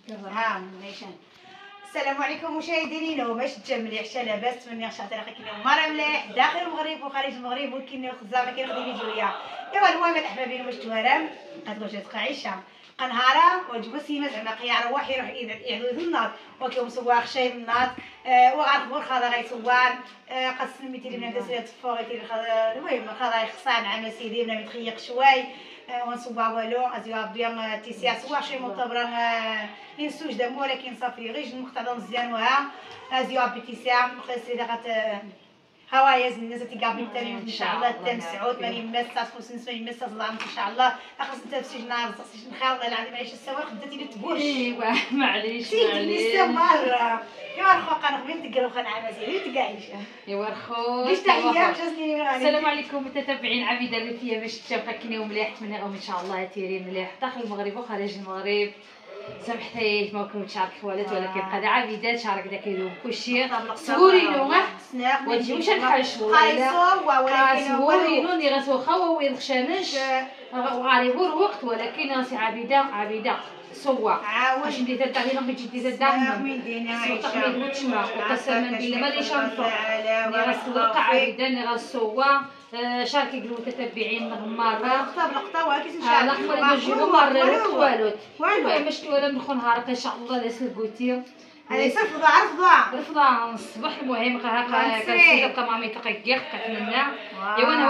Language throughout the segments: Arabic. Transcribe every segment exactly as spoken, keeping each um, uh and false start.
ها مليحان. السلام عليكم مشاهدينا وماش تجملي عشا لاباس تمنى شحال طريقه كاين مره مليح داخل المغرب وخارج المغرب ولكن خزامه كنخدم فيديوهيا. ايوا المهم الاحبابين واش توارم غتقول جات عايشه قنهاره وجبو سيما زعما قيا رواح يروح يعدو النار وكيوم سواق شاي النار أه وغنخبر خاضر غيسوان أه قد سلميتي لي بنادم سيرات فوغيتي المهم خاضر خصان عام سيدي بنا متخيق شوي ونصبع والو ازيو بيان تيسيا سوا شي مطبرا ينسوج دم ولكن صافي غير المقتضى مزيان وها ازيو بيتيسيا خاصي دغات هوايا الناس تيقابل تاني ان شاء الله تم سعود ماني مسات خص نسمع مسات الله ان شاء الله خاص انت في شي نهار خص شي نخاو والله العظيم علاش السواق بداتي لي تبوش ايوا معليش معليش مره ايوا الخو قنقبل تقراو خان عماسي تكايشه ايوا الخو باش تحيه جازني السلام عليكم متتبعين عبيده اللي باش تبقى كنيو مليح نتمنى ان شاء الله تيري مليح داخل المغرب وخارج المغرب. سامحتي ما كنت شارك خوالات ولكن قد عبيدات شارك داك اليوم كلشي سورينو غا وتجي واش نحاش ولا ولكن سورينو اللي غاسو خوا وين خشانش وغاريبو الوقت ولكن راسي عبيده عبيده سوا واش ندير تاع هنا بغيتي دير تاع من دينا عايشه من تشما وقسما بالله ما ليش نفرق اللي غاس الوقت عبيده اللي غاس سوا شاركي المتتبعين مره لقطه بلقطه ولكن ان شاء الله لا نجيبو مره والو المهم شتي ولا ندخل نهارك ان شاء الله لاس الكوتير هذه صفضه عرفضه رفضه الصباح المهم كنسير بقى مامي تقيق كتمنى ايوا انا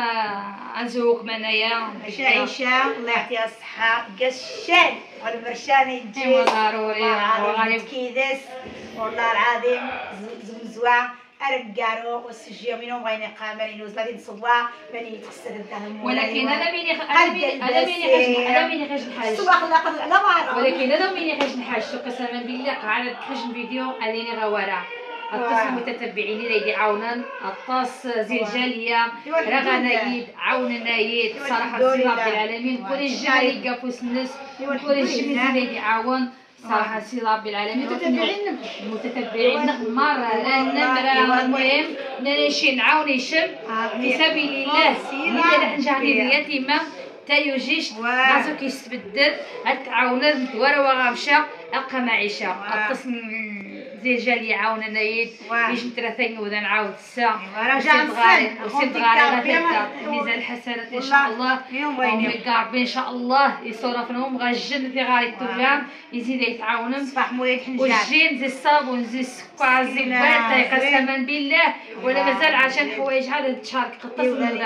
هو نزوق منايا عيشه الله يعطيها الصحه قشان والبرشان يجي ايوا ضروري وغادي كيدس والله العظيم زوزوا ارجعوا والسجيه منهم غير قامرين وزادين صوا بني تخسر الدم ولكن هذا مين هذا مين هذا مين خرج هذا مين خرج الحاج صباح الله قد على بعض ولكن هذا مين خرج الحاج قسما بالله قاعده تخرج فيديو عليني غواره الطاس المتتبعين اللي يعاونن الطاس زلجاليه راه نايد عاون نايد صراحه رب العالمين كل الجمال يقفوس الناس كل الجمال اللي يعاون صراحه سي ربي العالمين متتبعين متتبعين مره لان المهم نمشي نعاون يشم في سبيل الله ملي نجاني اليتيمه تا يوجيش راسو كيستبدل تعاونوا ندوار وغامشه القى معيشه اتصل زي جالي يعاون نايد باش نترثين وذا نعاود الساعه رجع نصغر وسيد غالي غدا ميزان الحسنات ان شاء الله ومقاربين ان شاء الله يصرفنهم غا الجن في غالي التوغان يزيد يتعاونوا صباح مولاي الحنجان والجين زي الصابون زي السكر زي البارطه قسما بالله ولا مازال عشان حوايج هذا تشارك قطه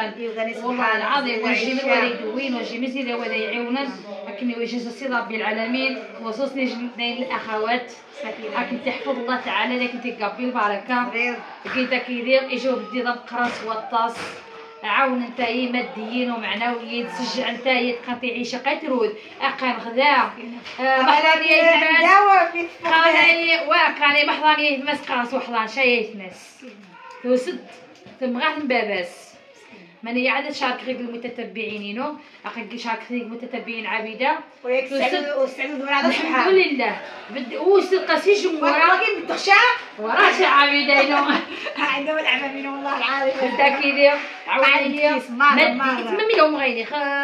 والله العظيم والجي من ولا يدوين والجي مزيد ولا يعاونن لكن يوجز سي ربي العالمين خصوصا اثنين الاخوات راكم تحفظ الله تعالى لكن تقبل البركه كي كيدير يجاوب بدي ضبط راس والطاس عاون نتايا ماديين ومعنويين تشجع نتايا تقطي عيشه قترود اقام غدا محضانيه يتماس قالي واقالي محضانيه يتماس قاص وحضان شي يتماس توسد ثم غاح باباس ماني عاد شارك غير المتتبعين نو اخي شارك غير المتتبعين عبيده ويكسعدوا ويسعدوا هذا الحمد لله بدي وسرقه سي جمهور ولكن بالتخشى وراه عبيده نو عندهم العمى منهم والله العظيم بدا كيدير عاونيه مره مره تمام لهم غيني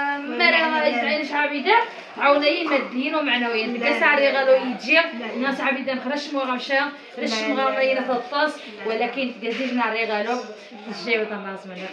مره يتعيش عبيده عاونيه ماديين ومعنويين بدا ساري غالو يجي الناس عبيده نخرج مو غمشى رش مغامرين في الطاس ولكن دزيجنا ريغالو جاي وطناس من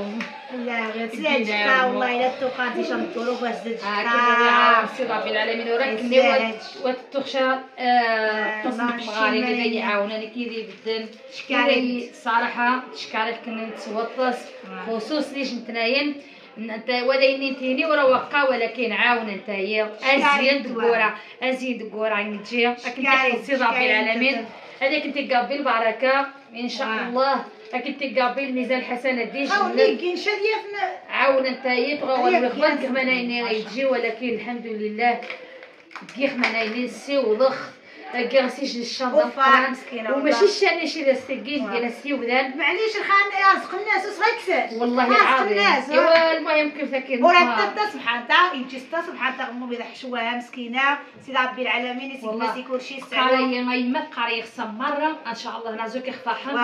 لا غير سلاجك والله الا توقعتي شنطورو باش زدت اه سي ربي العالمين وراكني وتخشى التصميم المغاربي اللي يعاونني كيدير بالدم شكاري صراحه شكاري كنا نتوطس خصوص ليش نتنايم انت وديني تيني ورا وقا ولكن عاون نتايا ازين دكوره ازين دكوره نجي كنت سي ربي العالمين هذيك انت قابل البركه ان شاء الله كنت قابل ميزان الحسنات ديش كاين شاديه عاون نتايا تغول الخبز كما نايني غيجي ولكن الحمد لله كيخ ما نايني سي وضخ كاسيش الشنطه مسكينه وماشي الشاني شي لاستيكين ديال السيودان معليش الخان يرزق الناس وصغيكسر والله العظيم ايوا المهم كيف كاين وراه تا سبحان الله يجي ستا سبحان الله امو بيض حشوها مسكينه سي ربي العالمين يسيك ماسي كلشي سعيد قرايه ما يما قرايه خصها مره ان شاء الله نازو كيخفاحن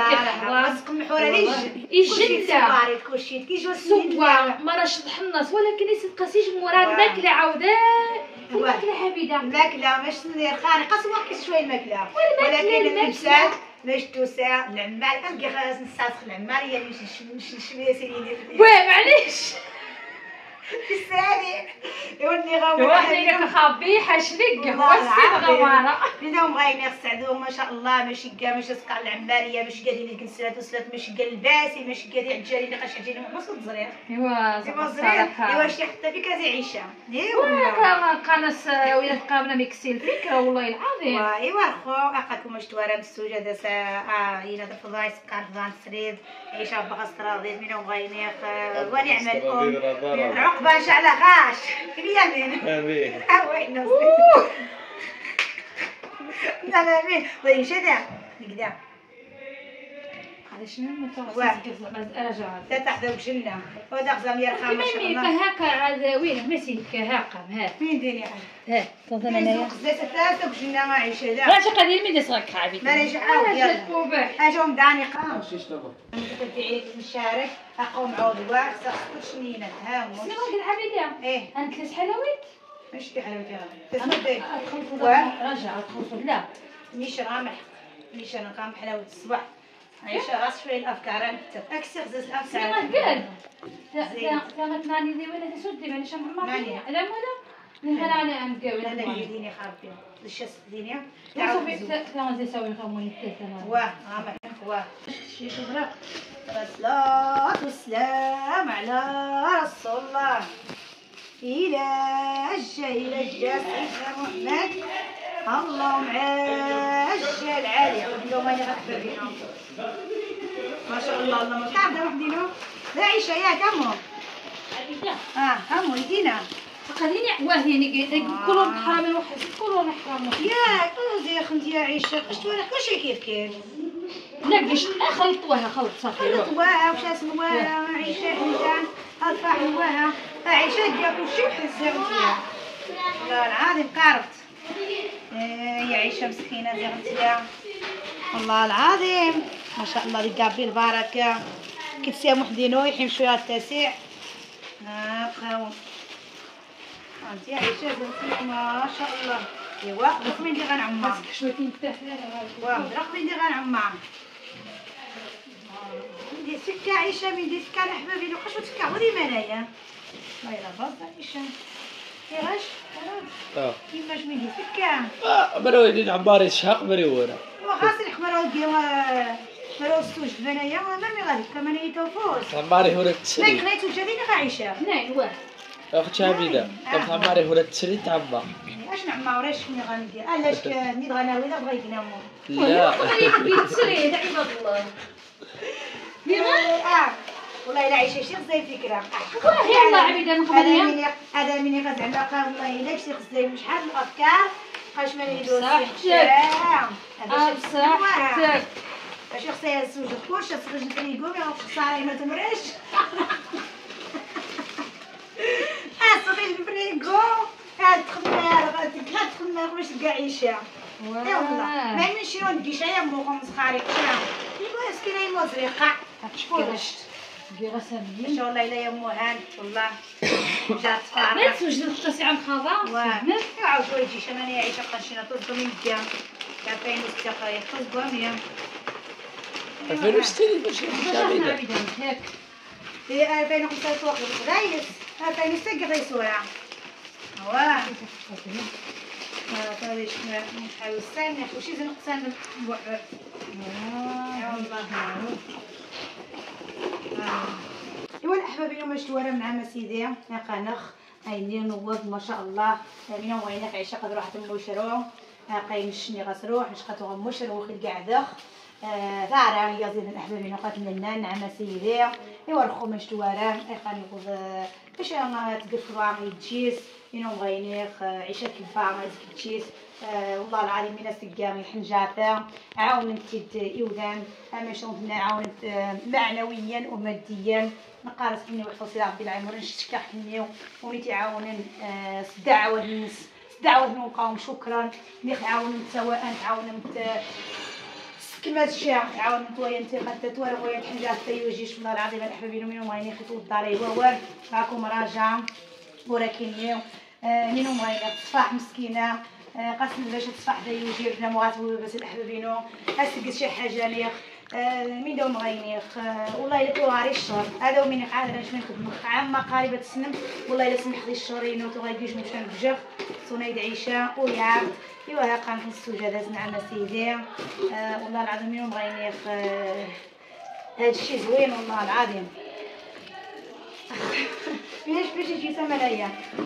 رزق محوره ليش يجندا كلشي كيجيو سوا ما راش الحناس ولكن يسبق سيج مورا الماكله عاوده الماكله حبيده الماكله باش ندير خارقه سواء شويه الماكله ولكن اللبسات باش توسع العمال القى خلاص نساسخ العمال هي باش نشمي يا سيدي واه معليش بالسالي يوني غاوي واحد كخبي حشلك هو السيد غواره بداو بغاين يسعدوا ما شاء الله ماشي كاع ماشي سكر العماليه ماشي قادين لك نسلات وسلات ماشي قال الباسي ماشي قادين عجالي اللي قاش عجالي ما الزرير ايوا ايوا الزرير ايوا شي حتى فيك زي عيشه ايوا كان قناص ولا تقابلنا ميكسي الفكره والله العظيم ايوا خو اخاكم واش توارى مسوجه داس اه الى الفضاي سكر فان سريد عيشه بغا راضي منهم بغاينيخ ونعم الام عقبه شعله غاش اليمين امين وين لا لا امين وين شدا نقدا هذا شنو متوقع رجع لا تحذو بجنة وهذا خزام يرخى ما شاء الله هكا عاد وين ماشي هكا ها مين ديني ها تظن انايا خزات ثلاثة بجنة ما عيش هذا لا تقدر مين يسرك حبيبي ما رجع عاود يلا اجاهم داني قام تدعي المشارك اقوم عاود واحد سقط شنينه ها مو شنو قال حبيبي ايه انت كاس حلويات ماشي حلويات تسمدي رجع ادخل لا مش رامح مش انا قام حلاوه الصباح عايشه راس شويه الافكار انت اكسر زز الافكار ما قال لا لا ماني ذي ولا تسدي ماني شم ما لا ولا من هنا انا ام قوي لا لا يديني خربي الشس الدنيا تعرفي ثلاثه زي سوي خموني ثلاثه واه رامح واه شي شبرا الصلاة والسلام على رسول الله إلى الجا إلى الجا سيدنا محمد اللهم عجل عليه اليوم أنا غكبر بينهم ما شاء الله اللهم تعرف نروح دينو لا عيشة يا كمو اه كمو يدينا خليني واهيني كلهم حرام واحد كلهم حرام يا كل يا خنتي يا عيشة قشت ولا كلشي كيف كيف نقش خلطوها خلط صافي خلطوها وش اسموها عيشة انسان ارفع نواها عيشة ديال كلشي وحزام فيها والله العظيم قاربت يا عيشة مسكينة زغنتيها والله العظيم ما شاء الله ديك البركة كتسيا وحدينو يحيم شوية التاسع ها بقاو انت يا عيشة زغنتيها ما شاء الله ايوا رقمي اللي غنعمر شويه نتاح واه رقمي اللي غنعمر ندير سكة عيشة من دير سكة لحبابي لو قاش تسكة ودي منايا ما يلا باصة عيشة كيفاش اه كيفاش من دير سكة اه مرو يدين عمار يشحق مرو ورا وخاص الحمراء ديالها مرو السوج بنايا ما مي غادي كمان يتوفوس عماري هورا ما تسري كريتو جديدة عيشة نعم واه اختي عبيده طب عماري هورا تسري تعمر اش نعمر وراش شنو غندير علاش نيت غناوي لا بغا ينامو لا تسري عباد الله اه والله الا عيشه شي خزاي فكره يلا عبيده نقبل هذا مني غزعما قال والله الا شي خزاي شحال من الافكار بقاش ما نديرو صحتك هذا شي صحتك باش خصها السوج كلشي تخرج الفريكو ما خساره ما تمرش اه تخرج الفريكو هاد تخمار هاد تخمار باش تلقى عيشه يا والله ما نمشيو نديش يا مو خمس خارق ايوا مسكينه يمو زريقه كيفاش غسل ان شاء الله الا يا موهان والله جات فارقه ما تسوجد التصي عن خضا واه عاود ويجي شماني عيشه قنشينا تصدو من الجام كان فين مستقريه تصدو مية ألفين وستين باش عبيده هيك في ألفين وخمسة وقت غايس ألفين وستة غيسورة واه هذا ايش نحاول السامح وشي زين نقسم بوحد يا الله ايوا الاحباب اليوم شتوارا مع مسيدي قنخ عيني نوض ما شاء الله اليوم وينك عيشه قد روحت المشروع قايمشني غسروح مش قاتو غمشرو خل قاعده ثارا يا زين الاحباب نقات لنا نعم سيدي ايوا الخو مشتوارا قاني يقول باش انا تقفوا يتجيس ينوم غينيخ عيشه كيفا تجيس والله العظيم الناس تلقاهم حنجاته عاونت يودان اما شلون عاونت معنويا وماديا نقارس اني وحفصي عبد العمر نشتكى حنيو ونيتي عاونن دعوه الناس دعوه نقاوم شكرا نيخ عاونت سواء عاونت كما الشيخ عاونت ويا انت قد تورا ويا الحنجات تيوجيش والله العظيم الاحبابين منهم غيني خطوط داري هو معكم راجع ولكن اليوم منو مغينيق تصفاح مسكينه قاسم باش تصفاح دا يوجي بنا مغاتو باش الاحبابينو اسقس شي حاجه ليق من دو مغينيق والله الا تو غاري الشهر هذا من عاد باش من خدمه عام قريبه السنم والله الا سمح لي الشهرين تو غيجيش مشى نفجر صنايد عيشه ويعاد ايوا ها قام السجاده نعم سيدي والله العظيم منو مغينيق هذا الشيء زوين والله العظيم فيش فيش شي سمنايا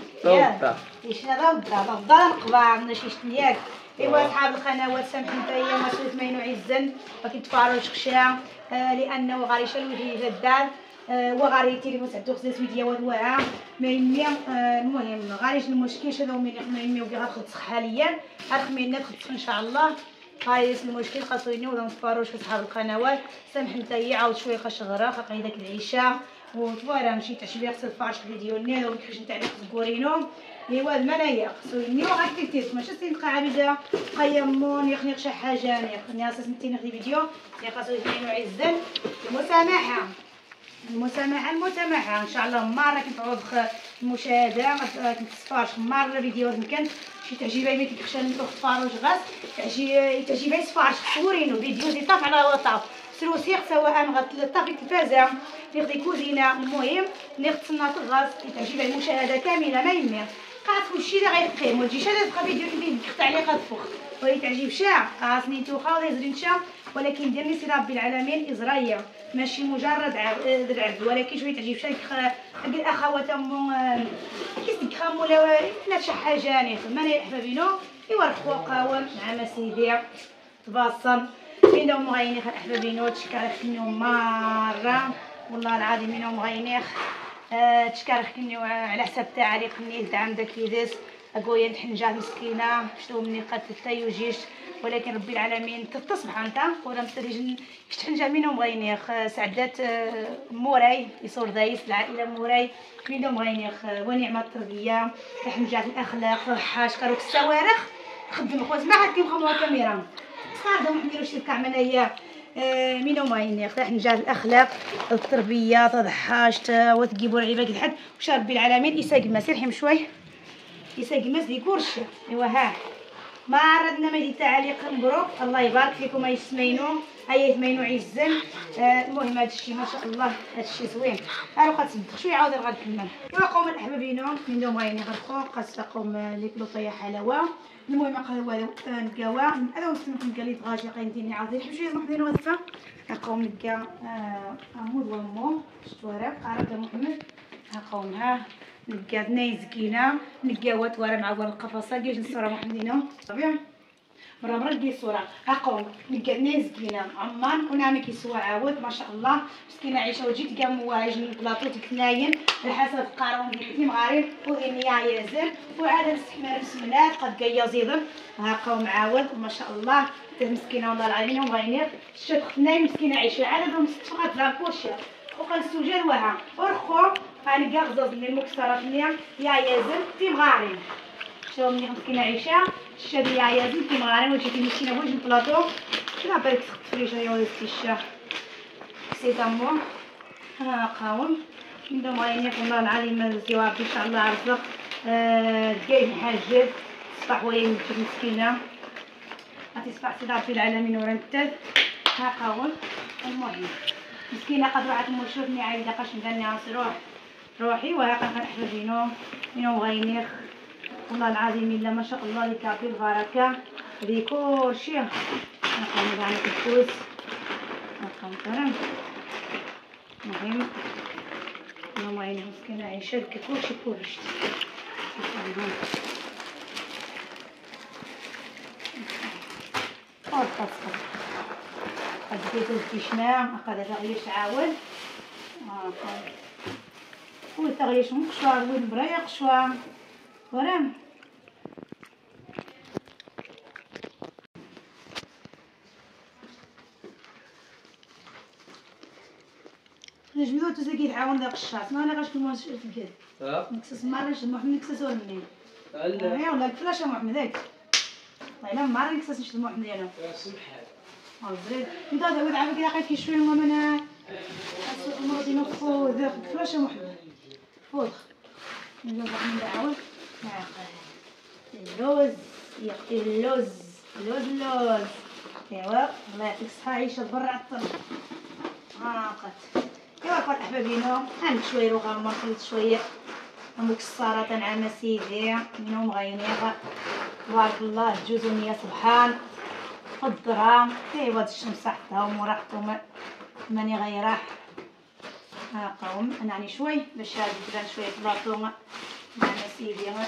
ضبطة ايش هذا ضبطة ضبطة نقبع من شي شتنياك ايوا اصحاب القنوات سامحوا نتايا ما سويت ماينو عزن ولكن تفارج خشا آه لانه غاري شا الوجه جدال آه وغاري التليفون تعدو خصها فيديو ودواها ما يمي آه المهم غاريش المشكل هذا من ما يمي وكي غتخلص حاليا غنخمينا تخلص ان شاء الله هايس المشكل خاصني ولا نتفارج في اصحاب القنوات سامحوا نتايا عاود شويه خشغره خاقي داك العشاء وتفارا مشيت تعشبي خص الفارش الفيديو نيرو كيفاش نتاع تقورينو ايوا المنايا خصني وغادي تيت ماشي سنقى عبيده قيمون يخنيق شي حاجه يخني اساس نتي نخدي فيديو خاصو يبينو عزن المسامحه المسامحه المسامحه ان شاء الله مره كنتعوض المشاهده كنتصفارش مره فيديو يمكن شي تعجبي ملي كيخشى من الاخت فاروج غاس تعجبي تعجبي صفارش تصورينو فيديو دي طاف على وطاف سروسيق سواء غتلطف في التلفازه ناخدي كوزينه المهم ناخد صناط الغاز تعجبها المشاهده كامله ما يمي قاعد كلشي اللي غيقيم وتجي شاد تبقى فيديو كيفين تعليقات فوق ولي تعجب شاع خاصني توخا ولا يزرين شاع ولكن ديرني سي ربي العالمين ازرائيل ماشي مجرد عرض ولكن شويه تعجب شاع كل الاخوات ام كيسك خام ولا لا شي حاجه ني ماني احبابينو ايوا الخوا قاوم مع سيدي تباصل فين داو مغينيخ احبابينو تشكر خنيو مره والله العظيم منو مغينيخ أه تشكر خنيو على حساب تاعي قني دعم داك يدس اقويا نحنجا مسكينه شتو مني قتلت حتى يوجيش ولكن ربي العالمين تصبح انت ولا مستريج كتحنجا منو مغينيخ سعدات موراي يصور دايس العائله موراي منو مغينيخ ونعمه التربيه تحنجا الاخلاق حاش كروك الصواريخ خدم خوات ما عاد كيبغيو الكاميرا صار داو نديرو شي كعمليه مينو ماينيخ حنجا الاخلاق التربيه تضحاش وتجيبوا العباد الحد وش ربي العالمين يساق ما سير حم شوي يساق ما ديكورش ايوا ها ما عرضنا ما دي تعليق مبروك الله يبارك فيكم اي سمينو اي سمينو عزن آه المهم هذا الشيء ما شاء الله هذا الشيء زوين ها لو قتصدق شويه عاود غنكمل ايوا قوم الاحبابينو مينو ماينيخ الخو قاس قوم لي كلوطيه حلاوه المهم قهوه نلقاوها هذا وسمكم قال لي تغاشي قايديني عاودي نحب شويه محمدين وظفه نقوم نلقى عمود ومو شتوارق عرفت محمد نقوم ها نلقى بناي زكينه نلقاو توارا مع ورا القفصه كيفاش نصورها محمدين طبيعي مرة مرة نلقى صورة هاقوم نلقى بناي زكينه عمان ونعمل كيسوا عاود ما شاء الله مسكينه عيشه وجيت كاع مواجن البلاطو تتناين على حسب القارون ديالي مغارب وغنيا يازر وعاد نستحمل بسملات قد جايه زيدن هاقوم عاود ما شاء الله مسكينه والله العظيم ومغينير شات ختناي مسكينه عيشه عاد مستفقات لابوش وقال السجل وها ورخو غنلقى غزاز من المكسرات نيا يا يازر في مغارب شو مني مسكينه عيشه الشاد يا يازر في مغارب وجيتي مسكينه وجه البلاطو لا بالك تخطفلي شويه ولا تيشا سيتامو ها قاوم من مغينير والله العظيم الزواب ان شاء الله عرفك دقايق محاجب صباح وين مسكينه غادي تصبح سيدي ربي العالمين ورا نتاد ها قاول المهم مسكينه قد روحت موشوفني عايده قاش نداني روح روحي وها قد احبابينو منو مغينيخ والله العظيم الا ما شاء الله لك ربي البركه هذي كلشي نقوم نعمل الكوس نقوم كرم المهم منو مغينيخ مسكينه عايشه لك كلشي كلشي قد تصفر قد ديتو الكشماع قد تغليش عاود هو تغليش مقشوار وين برايا قشوار ورام نجمدو تزكي تعاون داك الشاط ما انا غاش نموت في الكيد اه نكسس مارش محمد نكسس ولا منين لا ولا الفلاشه محمد هاك والله ما عرفت نكسس نشد محمد انا سمحات زين انت هذا ولد عمك لقيت كي شويه ماما انا مرضي نخو ذاك الفلاشه محمد فوق نجا من عاود اللوز يا اختي اللوز اللوز اللوز ايوا الله يعطيك الصحة عيشة برا عالطرف ها بقات ايوا الفرح احبابينو عندك شوية روغا خليت شوية مكسرات نعم سيدي منهم غينيغ تبارك الله جوز المية سبحان الدراهم ايوا هاد الشمس حطاهم وراحتهم ماني غيراح ها قوم نعني شوي باش هادي تبان شويه بلاطو نعم سيدي ها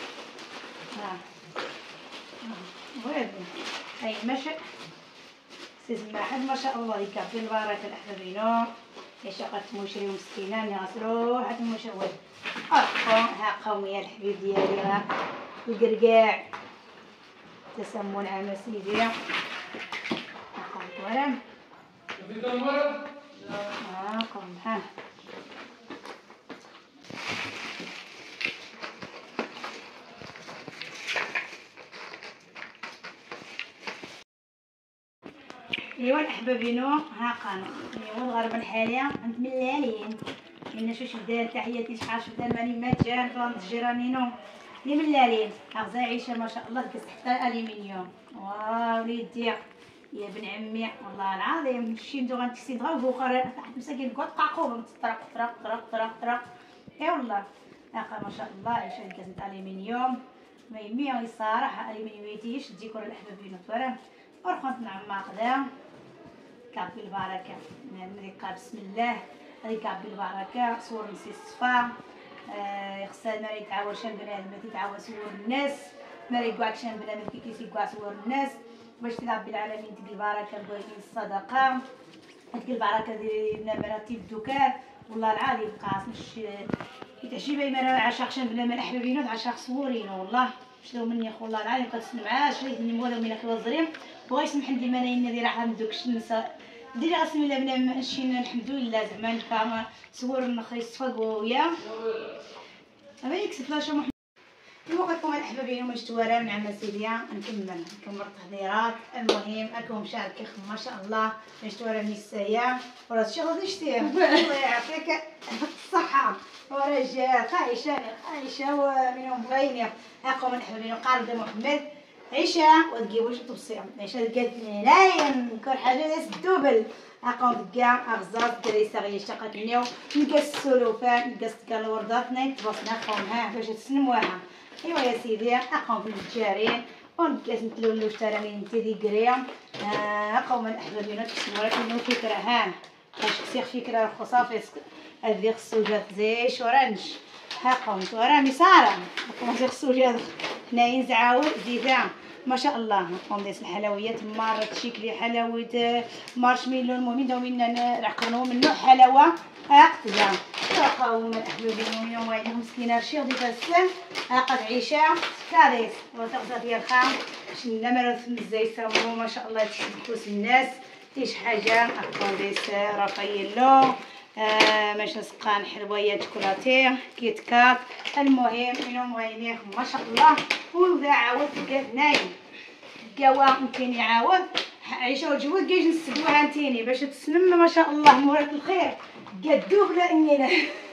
وهذا هاي ماشي سي سماحه ما شاء الله يكفي البركه الاحبابينو يا شقه مشري ومسكينه اللي غسلوا حتى المشوي ها قومي يا الحبيب ديالي ها القرقاع تسمون عام سيدي ها قوم ورم ها قوم ها ايوا الاحبابينو ها قانو ايوا الغربه الحاليه عند ملالين من شوش بدا تحياتي شحال بدا ماني ماتجان فهمت جيرانينو لي ملالين اغزا عيشه ما شاء الله كاس حتى الالومنيوم واو وليدي يا بن عمي والله العظيم شي ندو غنتكسي دغا بوخر تحت مساكين كوط قاقوم تطرق طرق طرق طرق طرق اي والله اخا ما شاء الله عيشه كاس الالومنيوم ما يمي الصراحه الالومنيوميتيش الديكور الاحبابينو تورا ورخنت نعم قدا كعب بالبركه مريقه بسم الله ريكاب بالبركه صور نسي الصفا آه يخسر ما يتعاوى شان بنادم ما تتعاوى صور الناس ما يقعد شان بنادم كي كيسيقع صور الناس باش تلعب بالعالمين ديك البركه بغيتي الصدقه ديك البركه ديال مراتب الدكان والله العظيم قاص مش يتعجبني ما عشاق شان بلا ما احبابينو عشاق صورين والله شلو مني خو والله العظيم قد سمع معاه شريت نمولا من اخي وزريم بغا يسمح لي ما ندير راح ندوك النساء ديري غاسمي لا بلا مشينا الحمد لله زعما الكاميرا صور نخري صفقوا ويا اما يكسب لا شو الوقتكم الاحبابين واش توارا من عم سيديا نكمل نكمل التحضيرات المهم راكم مشاركين ما شاء الله واش توارا من السايا وراه الشغل نشتيه الله يعطيك الصحه ورجال عايشه عايشه ومنهم بغيني راكم الاحبابين قارب محمد عيشه وتجيبوش توصيهم عيشه قالت لي لاين كل حاجه ناس الدوبل اقوم كاع اغزاز كريسه غير اشتقتني نقص السلوفان نقص كاع الوردات نيتبصنا قوم ها باش تسنموها ايوا يا سيدي اقوم بالجارين ونقص نتلولو ترامين تيدي كريم اقوم الاحبابين تسموا لكن فكره ها باش تصير فكره خصافي هذه السوجات زي شورنج ها قوم ورا مساره قوم زي السوجات هنايا زعاول زيدا ما شاء الله قوم ديس الحلويات مارت شيكلي حلاوه مارشميلو المهم داو منا نعقرنو منه حلاوه اقتدا قوم الاحبابين يوم واحد مسكينه رشيغ ديال السن قد عيشه كاريس وتغزى ديال الخام شنا مرات مزاي سامو ما شاء الله تشبكوس الناس تيش حاجه قوم ديس رافاييلو آه ماش نسقان حلويات شوكولاتيه كيت كات المهم منهم غاينيخ ما شاء الله وذا عاود نايم كوا ممكن يعاود عيشه وجود كيش نسدوها انتيني باش تسلم ما شاء الله موراك الخير قدوب لا انينا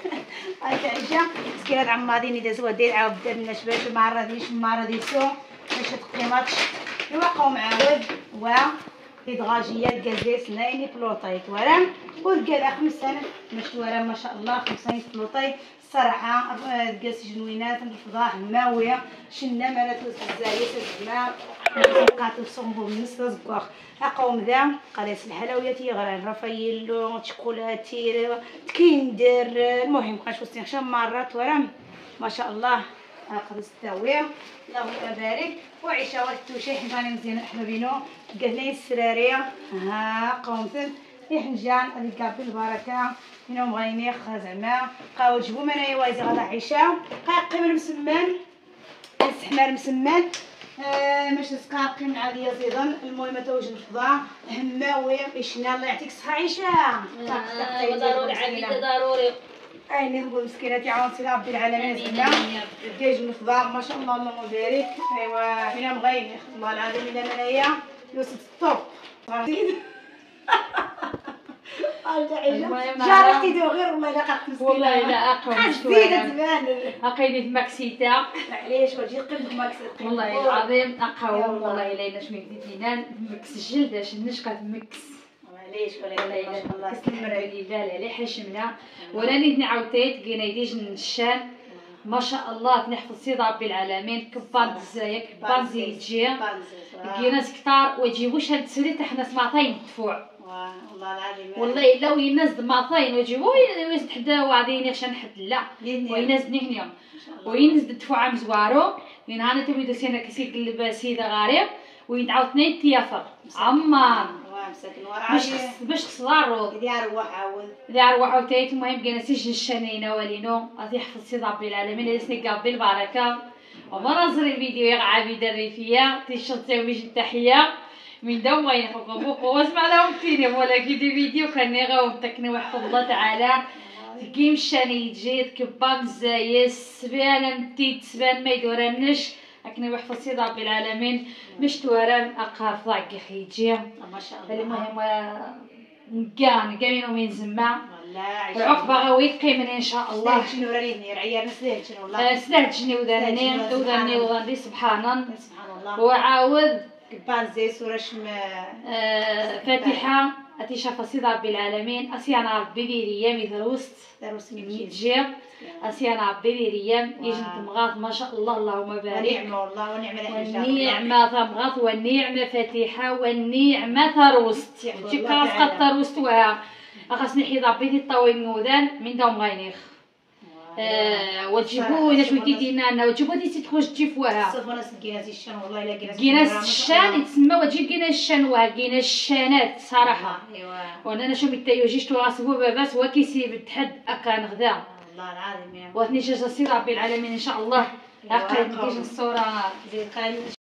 هاي عيشه مسكينه عمادين دازوا دير عاود درنا باش ما راديش ما راديسو باش تقيمات يوقعوا معاود و هيدغاجيات كازيس نايني بلوطيت ورم والكذا خمس سنة مش ورم ما شاء الله خمس سنين بلوطي الصراحة كاس جنوينات الفضاح الماوية شنا مرات الزاية زعما قاتل صنبو من نص زكاخ اقوم ذا قريص الحلويات يغران رافاييلو شوكولاتي كيندر المهم بقاش وسطين خمس مرات ورم ما شاء الله قريص التاوية اللهم بارك وعيشه والتوشي حباني مزيان احبابينو قال لي السراريه ها قومت يحنجان هذيك كابي البركه منهم غاينيخ زعما بقاو جبو منايا وايزي غدا عيشه قاقي من مسمان السحمار مسمان آه ماش نسقاقي من عاديه زيدان المهم توجد الفضاء هماوي عيشنا الله يعطيك الصحه عيشه ضروري عبيده ضروري عيني نقول مسكينه عاون سي ربي العالمين زعما ديج من الفضاء ما شاء الله اللهم بارك ايوا فينا مغايني الله العظيم الا منايا يوسف الطوب جارتي دو غير والله لا قعدت مسكينه والله لا اقوى حسيت زمان اقيدي في ماكسيتا معليش وجهي قد ماكس والله العظيم اقوى والله الا الا شويه دينا مكس الجلد اش نشقى مكس معليش ولا والله ما شاء الله الحمد لله لا لا حشمنا ولا نيت عاوتيت كينا يديج نشان ما شاء الله نحفظ سيد ربي العالمين كبان زايا كبان زيجي كينا كثار ويجيبوش هاد السريت احنا سمعطين دفوع والله العظيم والله الا ويناس دماطين ويجيبو ويناس حدا وعدين عشان حد لا ويناس هنا ويناس دفوع مزوارو وين هانا تبي دوسينا كسيك اللباسي غاري وين عاود اثنين تيافر عمان باش باش تصدارو ديار وحاول ديار وحاول تايت المهم كاين سجن الشنينه ولينو غادي يحفظ سي ربي العالمين لسني قابل البركه ومناظر الفيديو يا عبيده الريفيه تيشرتي ويجي التحيه من دوم غادي نحكم بوكو واسمع لهم فيني ولكن دي فيديو كان نغاو تكني وحفظ الله تعالى كيم الشاني تجي كبان زايس سبان انتي سبان ما يدورنش لكن وحفظ سي ربي العالمين مش توارم اقار ضاق خيجي ما شاء الله المهم نكان كامينو من زما والله العقبه غاوي قيمن ان شاء الله شنو راني عيال نسلت شنو والله سلات جني وداني وداني وداني سبحان سبحان الله وعاود كبان زي سوره شم فاتحه اتي شاف سي ربي العالمين اسيانا ربي ديريا مثل وسط دروس يجي اسيانا ربي ديريا يجي تمغاط ما شاء الله اللهم بارك ونعمه والله ونعمه والنعمه تمغاط والنعمه فاتحه والنعمه تروست تجي كاس قد تروست وها خاصني حيد ربي دي الطويل نودان من دوم غاينيخ آه وتجيبو الا شويه دينا انا وتجيبو دي تخرج تجيفوها صافي ناس كيناس الشان والله الا كيناس كيناس الشان يتسمى وتجيب كيناس الشان وها كيناس الشانات صراحه ايوا وانا نشوف التايو جيت راسبو باباس هو كيسيب التحد اكا نغدا والله العظيم يا وثني جاج ربي العالمين ان شاء الله اقرب كيجي الصوره زي قال